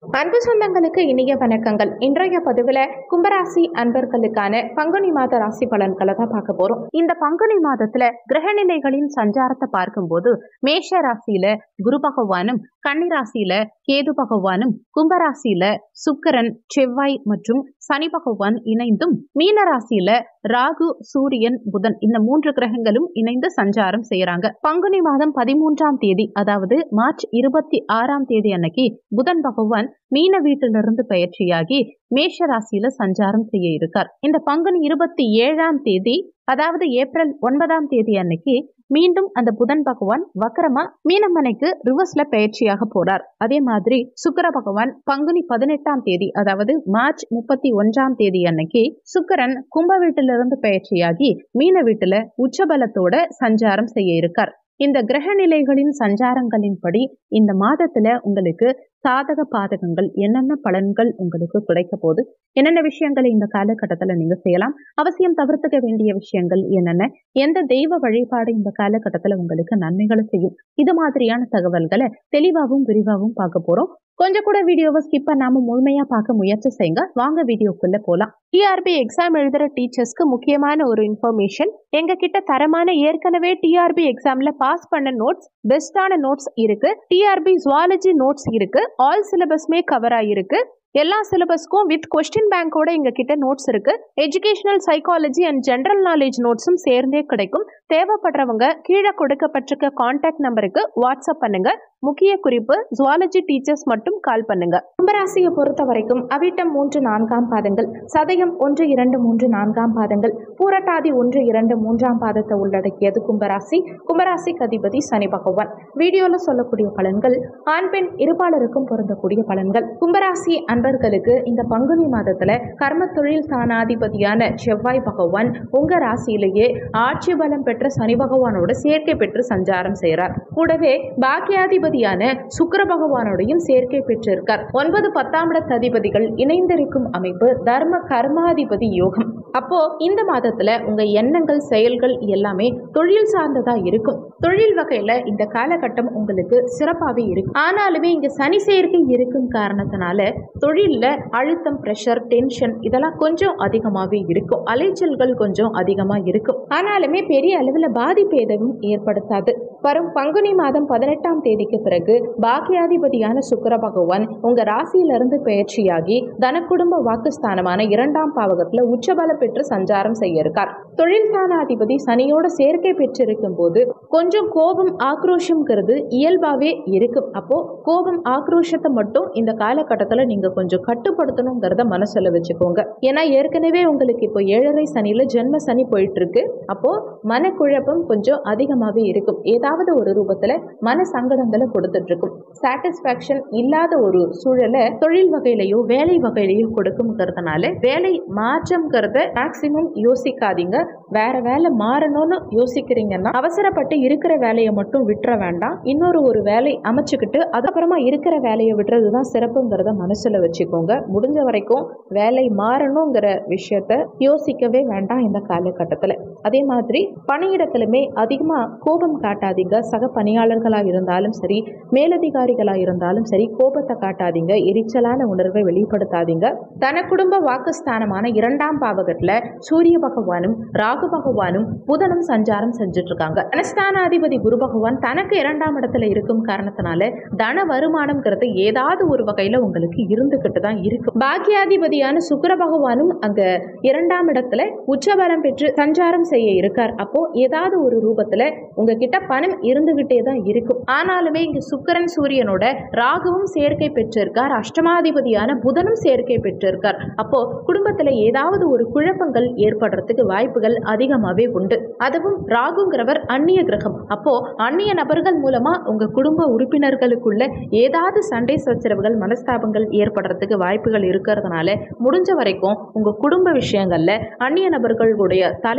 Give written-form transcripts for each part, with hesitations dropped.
அன்பு சொந்தங்களுக்கு இனிய வணக்கங்கள். இன்றைய பதிவுல கும்பராசி அன்பர்களுக்கான பங்குனி மாத ராசி பலன்களை தான் பார்க்க போறோம். இந்த பங்குனி மாதத்துல கிரகநிலைகளின் சஞ்சாரத்தை பார்க்கும்போது மேஷ ராசியில குரு பகவானும், கன்னி ராசியில கேது பகவானும், கும்பராசியில சுக்கிரன், செவ்வாய் மற்றும் சனி பகவான் இணைந்தும், மீன ராசியில ராகு, சூரியன், புதன் இந்த 3 கிரகங்களும் இணைந்து சஞ்சாரம் செய்யறாங்க. பங்குனி மாதம் 13ஆம் தேதி, அதாவது மார்ச் 26ஆம் தேதி அன்னைக்கு புதன் பகவான் மீன வீட்டிலிருந்து பயிற்சியாகி மேஷ ராசியில சஞ்சாரம் செய்ய இருக்கார். இந்த பங்குனி 27ஆம் தேதி, அதாவது ஏப்ரல் 9ஆம் தேதி அன்னைக்கு மீண்டும் அந்த புதன் பகவான் வக்கரமா மீனமனைக்கு ரிவர்ஸ்ல பயிற்சியாக போறார். அதே மாதிரி சுக்கிர பகவான் பங்குனி 18ஆம் தேதி, அதாவது மார்ச் 31ஆம் தேதி அன்னைக்கு சுக்கிரன் கும்ப வீட்டிலிருந்து பயிற்சியாகி மீன வீட்டுல உச்சபலத்தோட சஞ்சாரம் செய்ய இருக்கார். இந்த கிரக நிலைகளின் சஞ்சாரங்களின்படி இந்த மாதத்துல உங்களுக்கு சாதக பாதகங்கள் என்னென்ன பலன்கள் உங்களுக்கு கிடைக்க போது, என்னென்ன விஷயங்களை இந்த காலகட்டத்துல நீங்க செய்யலாம், அவசியம் தவிர்த்துக்க வேண்டிய விஷயங்கள் என்னென்ன, எந்த தெய்வ வழிபாடு இந்த காலகட்டத்துல உங்களுக்கு நன்மைகளை செய்யும், இது மாதிரியான தகவல்களை தெளிவாகவும் விரிவாகவும் பார்க்க போறோம். கொஞ்சம் கூட வீடியோவை ஸ்கிப் பண்ணாம முழுமையா பார்க்க முயற்சி செய்யுங்க. வாங்க வீடியோக்குள்ள போலாம். டிஆர்பி எக்ஸாம் எழுதுற டீச்சர்ஸ்க்கு முக்கியமான ஒரு இன்ஃபர்மேஷன். எங்க கிட்ட தரமான ஏற்கனவே டிஆர்பி எக்ஸாம்ல பாஸ் பண்ண நோட்ஸ், பெஸ்டான நோட்ஸ் இருக்கு. டிஆர்பி ஜுவாலஜி நோட்ஸ் இருக்கு. ஆல் சிலபஸ்மே கவர் ஆயிருக்கு. எல்லா சிலபஸ்க்கும் வித் கொஸ்டின் பேங்கோட எங்க கிட்ட நோட்ஸ் இருக்கு. Educational psychology and general knowledge நோட்ஸும் சேர்ந்தே கிடைக்கும். தேவைப்படுறவங்க கீழே கொடுக்கப்பட்டிருக்க கான்டாக்ட் நம்பருக்கு வாட்ஸ்அப் பண்ணுங்க. முக்கிய குறிப்பு, ஜுவாலஜி டீச்சர்ஸ் மட்டும் கால் பண்ணுங்க. கும்பராசியை பொறுத்த வரைக்கும் அவிட்டம் 3, 4ஆம் பாதங்கள், சதயம் 1, 2, 3, 4ஆம் பாதங்கள், பூரட்டாதி 1, 2, 3ஆம் பாதத்தை உள்ளடக்கியது கும்பராசி. கும்பராசிக்கு அதிபதி சனி பகவான். வீடியோல சொல்லக்கூடிய பலன்கள் ஆண் பெண் இருபாலருக்கும் பொருந்தக்கூடிய பலன்கள். கும்பராசி அன்பர்களுக்கு இந்த பங்குனி மாதத்துல கர்ம தொழில் ஸ்தானாதிபதியான செவ்வாய் பகவான் உங்க ராசியிலேயே ஆட்சி பலம் பெற்ற சனி பகவானோட சேர்க்கை பெற்று சஞ்சாரம் செய்கிறார். கூடவே பாக்கியாதிபதியான சுக்கிர பகவானோடையும் சேர்க்கை பெற்றிருக்கார். 9, 10ஆம் இடத்து அதிபதிகள் இணைந்திருக்கும் அமைப்பு தர்ம கர்மாதிபதி யோகம். அப்போ இந்த மாதத்துல உங்க எண்ணங்கள், செயல்கள் எல்லாமே தொழில் சார்ந்ததா இருக்கும். தொழில் வகையில இந்த காலகட்டம் உங்களுக்கு சிறப்பாகவே இருக்கும். ஆனாலுமே இங்க சனி சேர்க்கை இருக்கும் காரணத்தினால தொழில்ல அழுத்தம், பிரஷர், டென்ஷன் இதெல்லாம் கொஞ்சம் அதிகமாகவே இருக்கும். அலைச்சல்கள் கொஞ்சம் அதிகமா இருக்கும். ஆனாலுமே பெரிய அளவுல பாதிப்பு எதுவும் ஏற்படுத்தாது. வரும் பங்குனி மாதம் 18ஆம் தேதிக்கு பிறகு பாக்கியாதிபதியான சுக்கிர பகவான் உங்க ராசியிலிருந்து பயிற்சியாகி தன குடும்ப வாக்குஸ்தானமான 2ஆம் பாவகத்துல உச்சபல பெற்று சஞ்சாரம் செய்ய இருக்கார். தொழில் ஸ்தானாதிபதி சனியோட சேர்க்கை பெற்றிருக்கும் போது கொஞ்சம் கோபம், ஆக்ரோஷம்ங்கிறது இயல்பாவே இருக்கும். அப்போ கோபம், ஆக்ரோஷத்தை மட்டும் இந்த காலகட்டத்துல நீங்க கொஞ்சம் கட்டுப்படுத்தணுங்கிறத மனசுல வச்சுக்கோங்க. ஏன்னா ஏற்கனவே உங்களுக்கு இப்போ 7.5 சனியில ஜென்ம சனி போயிட்டு இருக்கு. அப்போ மனக்குழப்பம் கொஞ்சம் அதிகமாவே இருக்கும். ஏதாவது ஒரு ரூபத்துல மன சங்கடங்களை கொடுத்துட்டு இருக்கும். சாட்டிஸ்பாக்சன் இல்லாத ஒரு சூழலை தொழில் வகையிலையோ வேலை வகையிலையோ கொடுக்கும்ங்கிறதுனால வேலை மாற்றம்ங்கிறத மேக்சிமம் யோசிக்காதீங்க. வேற வேலை மாறணும்னு யோசிக்கிறீங்கன்னா அவசரப்பட்டு இருக்கிற வேலையை மட்டும் விட்டுற வேண்டாம். இன்னொரு வேலை அமைச்சுக்கிட்டு அதுக்கப்புறமா இருக்கிற வேலையை விடுறதுதான் சிறப்புங்கிறத மனசுல வச்சுக்கோங்க. முடிஞ்ச வரைக்கும் வேலை மாறணுங்கிற விஷயத்த யோசிக்கவே வேண்டாம் இந்த காலகட்டத்துல. அதே மாதிரி பணியிடத்திலுமே அதிகமா கோபம் காட்டாதீங்க. சக பணியாளர்களா இருந்தாலும் சரி, மேலதிகாரிகளா இருந்தாலும் சரி, கோபத்தை காட்டாதீங்க. எரிச்சலான உணர்வை வெளிப்படுத்தாதீங்க. தன குடும்ப வாக்குஸ்தானமான 2ஆம் பாவகத்துல சூரிய பகவானும் ராகு பகவானும் புதனும் சஞ்சாரம் செஞ்சுட்டு இருக்காங்க. தனஸ்தானாதிபதி குரு பகவான் தனக்கு 2ஆம் இடத்துல இருக்கும் காரணத்தினால தன வருமானம்ங்கிறது ஏதாவது ஒரு வகையில உங்களுக்கு இருந்துகிட்டு தான் இருக்கும். பாக்கியாதிபதியான சுக்கிர பகவானும் அங்க 2ஆம் இடத்துல உச்சபலம் பெற்று சஞ்சாரம் செய்ய இருக்கார். அப்போ ஏதாவது ஒரு ரூபத்துல உங்ககிட்ட பணம் இருந்துகிட்டே தான் இருக்கும். ஆனாலுமே இங்க சுக்கிரன் சூரியனோட ராகுவும் சேர்க்கை பெற்றிருக்கார். அஷ்டமாதிபதியான புதனும் சேர்க்கை பெற்றிருக்கார். அப்போ குடும்பத்துல ஏதாவது ஒரு குழப்பங்கள் ஏற்படுறதுக்கு வாய்ப்புகள் அதிகமாவே உண்டு. அதுவும் ராகுங்கிறவர் அந்நிய கிரகம். அப்போ அந்நிய நபர்கள் மூலமா உங்க குடும்ப உறுப்பினர்களுக்குள்ள ஏதாவது சண்டை சச்சரவுகள், மனஸ்தாபங்கள் ஏற்படுறதுக்கு வாய்ப்புகள் இருக்கிறதுனால முடிஞ்ச வரைக்கும் உங்க குடும்ப விஷயங்கள்ல அந்நிய நபர்களுடைய தலையிட்ட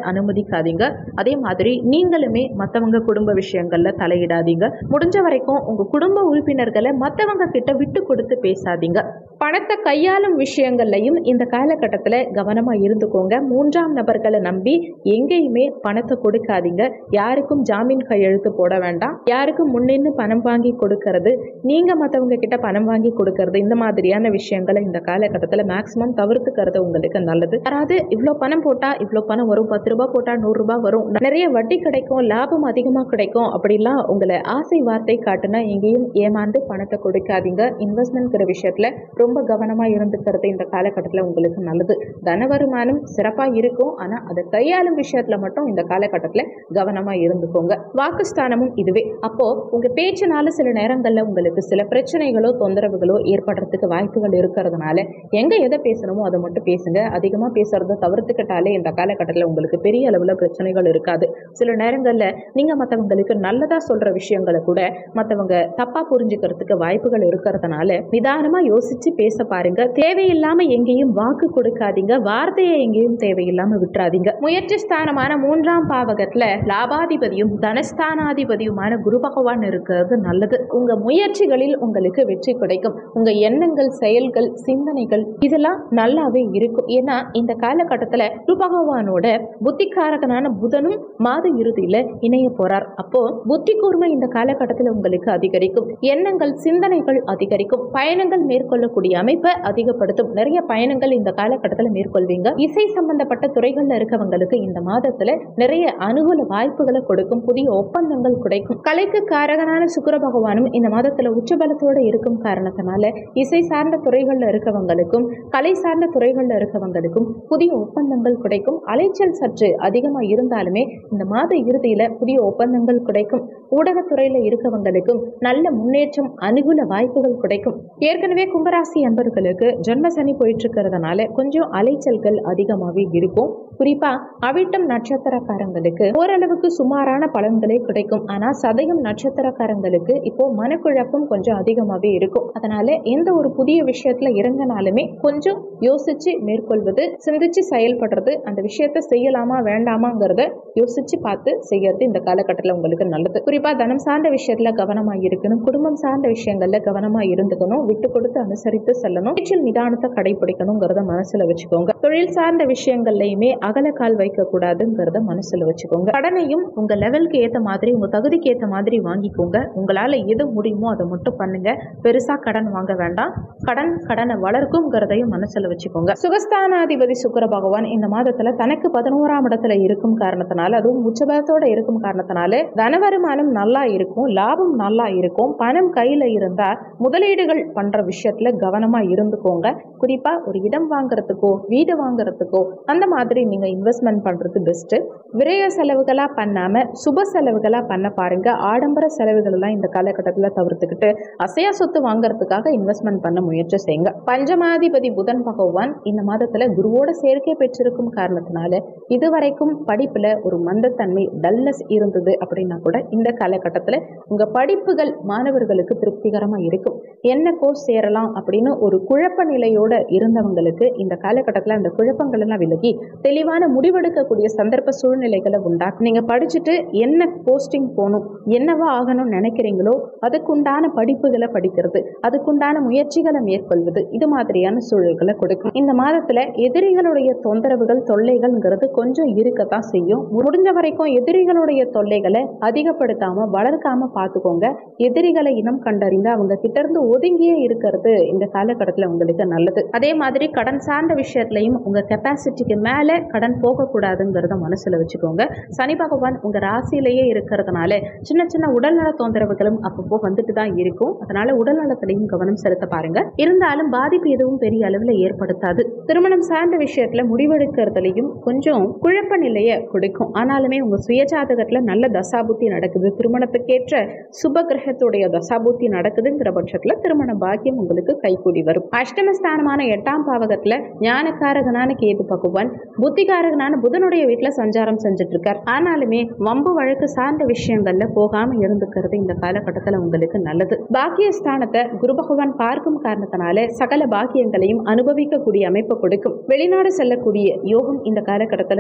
அனுமதிக்காதீங்க. அதே மாதிரி நீங்களுமே மற்றவங்க குடும்ப விஷயங்கள்ல தலையிடாதீங்க. முடிஞ்ச வரைக்கும் உங்க குடும்ப உறுப்பினர்களை மற்றவங்க கிட்ட விட்டு கொடுத்து பேசாதீங்க. பணத்தை கையாளும் விஷயங்கள்லையும் இந்த காலகட்டத்தில் கவனமா இருந்துக்கோங்க. மூன்றாம் நபர்களை நம்பி எங்கேயுமே பணத்தை கொடுக்காதீங்க. யாருக்கும் ஜாமீன் கையெழுத்து போட வேண்டாம். யாருக்கும் முன்னின்று பணம் வாங்கி கொடுக்கறது, நீங்க மற்றவங்க கிட்ட பணம் வாங்கி கொடுக்கறது, இந்த மாதிரியான விஷயங்களை இந்த காலகட்டத்தில் மேக்சிமம் தவிர்த்துக்கிறது உங்களுக்கு நல்லது. யாராவது இவ்வளோ பணம் போட்டா இவ்வளோ பணம் வரும், 10 ரூபாய் போட்டா 100 ரூபாய் வரும், நிறைய வட்டி கிடைக்கும், லாபம் அதிகமாக கிடைக்கும் அப்படிலாம் உங்களை ஆசை வார்த்தை காட்டுனா எங்கேயும் ஏமாந்து பணத்தை கொடுக்காதீங்க. இன்வெஸ்ட்மெண்ட்ங்கிற விஷயத்துல ரொம்ப கவனமா இருந்துக்கிறது இந்த காலகட்டத்தில் உங்களுக்கு நல்லது. தன வருமானம் சிறப்பாக இருக்கும், ஆனால் அதை கையாளும் விஷயத்துல மட்டும் இந்த காலகட்டத்தில் கவனமா இருந்துக்கோங்க. வாக்குஸ்தானமும் இதுவே. அப்போ உங்க பேச்சினால சில நேரங்களில் உங்களுக்கு சில பிரச்சனைகளோ தொந்தரவுகளோ ஏற்படுறதுக்கு வாய்ப்புகள் இருக்கிறதுனால எங்க எதை பேசணுமோ அதை மட்டும் பேசுங்க. அதிகமாக பேசுறதை தவிர்த்துக்கிட்டாலே இந்த காலகட்டத்தில் உங்களுக்கு பெரிய அளவில் பிரச்சனைகள் இருக்காது. சில நேரங்களில் நீங்க மற்றவங்களுக்கு நல்லதா சொல்ற விஷயங்களை கூட மற்றவங்க தப்பா புரிஞ்சுக்கிறதுக்கு வாய்ப்புகள் இருக்கிறதுனால நிதானமா யோசிச்சு பேச பாருங்க. தேவையில்லாம எங்கேயும் வாக்கு கொடுக்காதீங்க. வார்த்தையை எங்கேயும் தேவையில்லாம விட்டுறாதீங்க. முயற்சி ஸ்தானமான 3ஆம் பாவகத்துல லாபாதிபதியும் தனஸ்தானாதிபதியுமான குரு பகவான் இருக்கிறது நல்லது. உங்க முயற்சிகளில் உங்களுக்கு வெற்றி கிடைக்கும். உங்க எண்ணங்கள், செயல்கள், சிந்தனைகள் இதெல்லாம் நல்லாவே இருக்கும். ஏன்னா இந்த காலகட்டத்துல குரு பகவானோட புத்திகாரகனான புதனும் மாத இறுதியில இணைய போறார். அப்போ புத்தி கூர்மை இந்த காலகட்டத்தில் உங்களுக்கு அதிகரிக்கும். எண்ணங்கள், சிந்தனைகள் அதிகரிக்கும். பயணங்கள் மேற்கொள்ளக்கூடிய அமைப்பை அதிகப்படுத்தும். நிறைய பயணங்கள் இந்த காலகட்டத்தில் மேற்கொள்வீங்க. இசை சம்பந்தப்பட்ட துறைகள்ல இருக்கவங்களுக்கு இந்த மாதத்துல நிறைய அனுகூல வாய்ப்புகளை கொடுக்கும். புதிய ஒப்பந்தங்கள் கிடைக்கும். கலைக்கு காரகனான சுக்கிர பகவானும் இந்த மாதத்துல உச்சபலத்தோட இருக்கும் காரணத்தினால இசை சார்ந்த துறைகள்ல இருக்கவங்களுக்கும் கலை சார்ந்த துறைகள்ல இருக்கவங்களுக்கும் புதிய ஒப்பந்தங்கள் கிடைக்கும். அலைச்சல் சற்று அதிகமா இருந்தாலுமே இந்த மாத இறுதியில புதிய ஒப்பந்தங்கள் கிடைக்கும். ஊடகத்துறையில இருக்கவங்களுக்கும் நல்ல முன்னேற்றம், அனுகூல வாய்ப்புகள் கிடைக்கும். ஏற்கனவே கும்பராசி அன்பர்களுக்கு ஜென்ம சனி போயிட்டு இருக்கிறதுனால கொஞ்சம் அலைச்சல்கள் அதிகமாகவே இருக்கும். குறிப்பா அவிட்டம் நட்சத்திரக்காரங்களுக்கு ஓரளவுக்கு சுமாரான பலன்களே கிடைக்கும். ஆனா சதயம் நட்சத்திரக்காரங்களுக்கு இப்போ மனக்குழப்பம் கொஞ்சம் அதிகமாகவே இருக்கும். அதனால எந்த ஒரு புதிய விஷயத்துல இறங்கினாலுமே கொஞ்சம் யோசிச்சு மேற்கொள்வது, சிந்திச்சு செயல்படுறது, அந்த விஷயத்த செய்யலாமா வேண்டாமாங்கிறத யோசிச்சு பார்த்து செய்யறது இந்த காலகட்டத்தில் உங்களுக்கு நல்லது. குறிப்பா தனம் சார்ந்த விஷயத்துல கவனமா இருக்கணும். குடும்பம் சார்ந்த விஷயங்கள்ல கவனமா இருந்துக்கணும். விட்டு கொடுத்து அனுசரித்து செல்லணும். நிதானத்தை கடைபிடிக்கணுங்கிறத மனசுல வச்சுக்கோங்க. தொழில் சார்ந்த விஷயங்கள்லயுமே அகலக்கால் வைக்க கூடாதுங்கிறத மனசுல வச்சுக்கோங்க. கடனையும் உங்க லெவலுக்கு ஏற்ற மாதிரி, உங்க தகுதிக்கு ஏற்ற மாதிரி வாங்கிக்கோங்க. உங்களால எது முடியுமோ அதை மட்டும் பண்ணுங்க. பெருசா கடன் வாங்க வேண்டாம். கடனை வளர்க்கும்ங்கிறதையும் மனசுல வச்சுக்கோங்க. சுகஸ்தானாதிபதி சுக்கிர பகவான் இந்த மாதத்துல தனக்கு 11ஆம் இடத்துல இருக்கும் காரணத்தினால, அதுவும் உச்சபலத்தோட இருக்கும் காரணத்தினால தன வருமானம் நல்லா இருக்கும், லாபம் நல்லா இருக்கும். பணம் கையில இருந்தா முதலீடுகள் பண்ற விஷயத்துல கவனமா இருந்துக்கோங்க. குறிப்பா ஒரு இடம் வாங்குறதுக்கோ வீடு வாங்குறதுக்கோ அந்த மாதிரி நீங்க இன்வெஸ்ட்மெண்ட் பண்றது பெஸ்ட். விரய செலவுகளா பண்ணாம சுப செலவுகளா பண்ண பாருங்க. ஆடம்பர செலவுகள் எல்லாம் இந்த காலகட்டத்தில் தவிர்த்துக்கிட்டு அசையா சொத்து வாங்குறதுக்காக இன்வெஸ்ட்மெண்ட் பண்ண முயற்சி செய்யுங்க. பஞ்சமாதிபதி புதன் பகவான் இந்த மாதத்துல குருவோட சேர்க்கை பெற்றிருக்கும் காரணத்தினால இதுவரைக்கும் படிப்புல ஒரு மந்தத்தன்மை, டல்னஸ் இருந்தது அப்படின்னா கூட இந்த காலகட்டத்தில் உங்க படிப்புகள் மாணவர்களுக்கு திருப்திகரமா இருக்கும். என்ன கோர்ஸ் சேரலாம் அப்படின்னு ஒரு குழப்ப நிலையோட இருந்தவங்களுக்கு இந்த காலகட்டத்தில் அந்த குழப்பங்கள் எல்லாம் விலகி தெளிவான முடிவெடுக்கக்கூடிய சந்தர்ப்ப சூழ்நிலைகளை உண்டாக்கும். நீங்க படிச்சுட்டு என்ன போஸ்டிங் போகணும், என்னவா ஆகணும்னு நினைக்கிறீங்களோ அதுக்குண்டான படிப்புகளை படிக்கிறது, அதுக்குண்டான முயற்சிகளை மேற்கொள்வது, இது மாதிரியான சூழல்களை கொடுக்கும். இந்த மாதத்துல எதிரிகளுடைய தொந்தரவுகள், தொல்லைகள்ங்கிறது கொஞ்சம் இருக்கத்தான் செய்யும். முடிஞ்ச வரைக்கும் எதிரிகளுடைய தொல்லைகளை அதிகப்படுத்தாம வளர்க்காம பார்த்துக்கோங்க. எதிரிகளை இனம் கண்டறிந்து அவங்க கிட்ட இருந்து ஒதுங்கியே இருக்கிறது இந்த காலகட்டத்தில் உங்களுக்கு நல்லது. அதே மாதிரி கடன் சார்ந்த விஷயத்திலையும் உங்க கெப்பாசிட்டிக்கு மேல கடன் போகக்கூடாதுங்கிறத மனசுல வச்சுக்கோங்க. சனி பகவான் உங்க ராசியிலேயே இருக்கிறதுனால சின்ன சின்ன உடல்நல தொந்தரவுகளும் அப்பப்போ வந்துட்டு தான் இருக்கும். அதனால உடல் நலத்திலையும் கவனம் செலுத்த பாருங்க. இருந்தாலும் பாதிப்பு எதுவும் பெரிய அளவில் ஏற்படுத்தாது. திருமணம் சார்ந்த விஷயத்துல முடிவெடுக்கிறதுலையும் கொஞ்சம் குழப்ப நிலையை கொடுக்கும். ஆனாலுமே உங்க சுயஜாதகத்துல நல்ல தசாபுத்தி நடக்குது, திருமணத்துக்கேற்ற சுப கிரகத்துடைய தசாபுத்தி நடக்குதுங்கிற பட்சத்துல திருமண பாக்கியம் உங்களுக்கு கைகூடி வரும். அஷ்டமஸ்தானமான 8ஆம் பாவகத்துல ஞானக்காரகனான கேது பகவான் புத்திகாரகனான புதனுடைய வீட்டுல சஞ்சாரம் செஞ்சுட்டு இருக்கார். ஆனாலுமே வம்பு வழக்கு சார்ந்த விஷயங்கள்ல போகாம இருந்துக்கிறது இந்த காலகட்டத்துல உங்களுக்கு நல்லது. பாக்கியஸ்தானத்தை குரு பகவான் பார்க்கும் காரணத்தினால சகல பாக்கியங்களையும் அனுபவிக்கக்கூடிய அமைப்பை கொடுக்கும். வெளிநாடு செல்லக்கூடிய யோகம் இந்த காலகட்டத்துல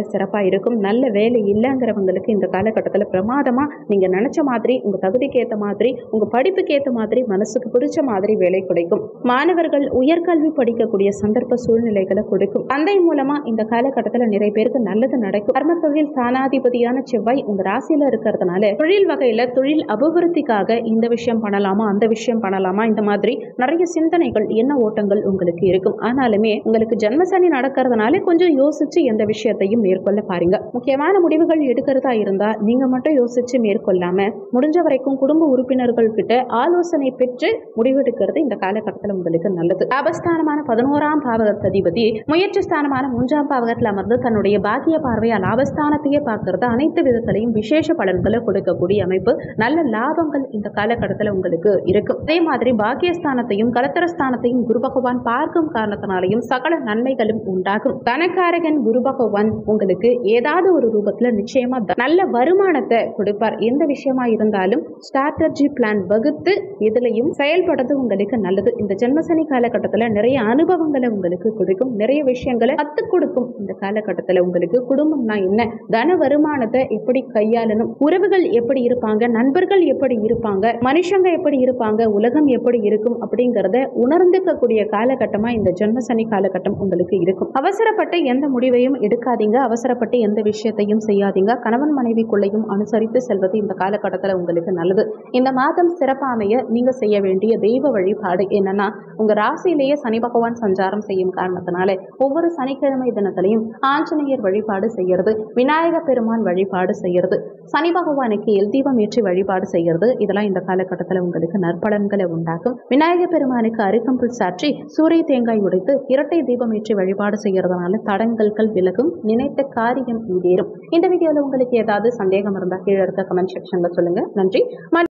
சிறப்பா இருக்கும். நல்ல வேலை இல்லைங்கிறவங்களுக்கு இந்த காலகட்டத்தில் பிரமாதமா நீங்க நினைச்ச மாதிரி, உங்க தகுதிக்கு ஏற்ற மாதிரி, உங்க படிப்புக்கு ஏற்ற மாதிரி, மனசுக்கு பிடிச்ச மாதிரி வேலை கிடைக்கும். மாணவர்கள் உயர்கல்வி படிக்கக்கூடிய சந்தர்ப்ப சூழ்நிலைகளை கொடுக்கும். தந்தை மூலமா இந்த காலகட்டத்தில் நிறைய பேருக்கு நல்லது நடக்கும். கர்ம தொழில் ஸ்தானாதிபதியான செவ்வாய் உங்க ராசியில இருக்கிறதுனால தொழில் வகையில தொழில் அபிவிருத்திக்காக இந்த விஷயம் பண்ணலாமா, அந்த விஷயம் பண்ணலாமா, இந்த மாதிரி நிறைய சிந்தனைகள், எண்ண ஓட்டங்கள் உங்களுக்கு இருக்கும். ஆனாலுமே உங்களுக்கு ஜென்மசனி நடக்கிறதுனால கொஞ்சம் யோசிச்சு எந்த விஷயத்தையும் மேற்கொள்ள பாருங்க. முக்கியமான முடிவுகள் எடுக்கிறதா இருந்தா நீங்க மட்டும் யோசிச்சு மேற்கொள்ளாம முடிஞ்ச வரைக்கும் குடும்ப உறுப்பினர்கள் கிட்ட ஆலோசனை பெற்று முடிவெடுக்கிறது இந்த காலகட்டத்தில் உங்களுக்கு நல்லது. லாபஸ்தானமான 11ஆம் பாவகத்ததிபதி முயற்சி ஸ்தானமான 3ஆம் பாவகத்தில் அமர்ந்து தன்னுடைய பாக்கிய பார்வையால் லாபஸ்தானத்தையே பார்க்கறது அனைத்து விதத்திலையும் விசேஷ பலன்களை கொடுக்கக்கூடிய அமைப்பு. நல்ல லாபங்கள் இந்த காலகட்டத்தில் உங்களுக்கு இருக்கும். அதே மாதிரி பாக்கியஸ்தானத்தையும் கலத்திரஸ்தானத்தையும் குரு பகவான் பார்க்கும் காரணத்தினாலையும் சகல நன்மைகளும் உண்டாகும். தனக்காரகன் குரு பகவான் உங்களுக்கு ஏதாவது ஒரு ரூபத்துல நிச்சயமா நல்ல வருமானத்தை கொடுப்பார். எந்த விஷயமா இருந்தாலும் ஸ்ட்ராட்டஜி பிளான் வகுத்து இதுலையும் செயல்படுறது உங்களுக்கு நல்லது. இந்த ஜென்மசனி காலகட்டத்தில் நிறைய அனுபவங்களை உங்களுக்கு கொடுக்கும். நிறைய விஷயங்களை கத்துக் கொடுக்கும். இந்த காலகட்டத்தில் உங்களுக்கு குடும்பம்னா என்ன, தன வருமானத்தை எப்படி கையாளணும், உறவுகள் எப்படி இருப்பாங்க, நண்பர்கள் எப்படி இருப்பாங்க, மனுஷங்க எப்படி இருப்பாங்க, உலகம் எப்படி இருக்கும் அப்படிங்கறத உணர்ந்துக்கக்கூடிய காலகட்டமா இந்த ஜென்மசனி காலகட்டம் உங்களுக்கு இருக்கும். அவசரப்பட்டு எந்த முடிவையும் எடுக்காதீங்க. அவசரப்பட்டு எந்த விஷயத்தையும் செய்யாதீங்க. கணவன் மனைவிக்குள்ளையும் அனுசரித்து செல்வது இந்த காலகட்டத்தில் உங்களுக்கு நல்லது. இந்த மாதம் சிறப்பாமைய நீங்க செய்ய வேண்டிய தெய்வ வழிபாடு என்னன்னா, உங்க ராசியிலேயே சனி பகவான் சஞ்சாரம் செய்யும் காரணத்தினால ஒவ்வொரு சனிக்கிழமை தினத்திலையும் ஆஞ்சநேயர் வழிபாடு செய்யறது, விநாயக பெருமான் வழிபாடு செய்யறது, சனி பகவானுக்கு எல் தீபம் ஏற்றி வழிபாடு செய்யறது, இதெல்லாம் இந்த காலகட்டத்தில் உங்களுக்கு நற்பலன்களை உண்டாக்கும். விநாயக பெருமானுக்கு அருகம்புல் சாற்றி சூரிய தேங்காய் உடைத்து இரட்டை தீபம் ஏற்றி வழிபாடு செய்யறதுனால தடங்கல்கள் விலகும், நினைத்த காரியம் ஈடேறும். இந்த வீடியோல உங்களுக்கு ஏதாவது சந்தேகம் இருந்தால் கீழே இருக்க கமெண்ட் செக்ஷன்ல சொல்லுங்க. நன்றி.